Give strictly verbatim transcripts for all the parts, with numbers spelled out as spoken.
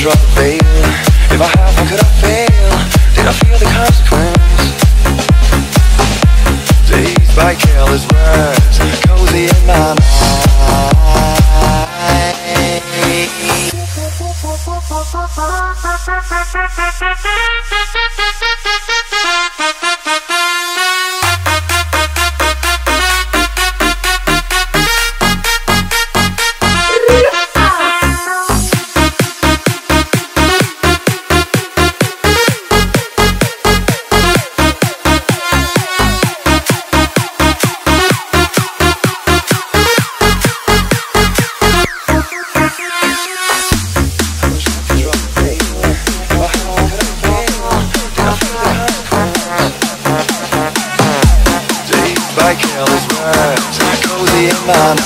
drop the veil. If I have, how could I fail? Did I feel the consequence? Dazed by careless words, cozy in my mind. By careless words, cozy in my mind.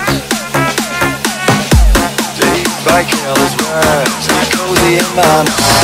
By careless words, cozy in my mind.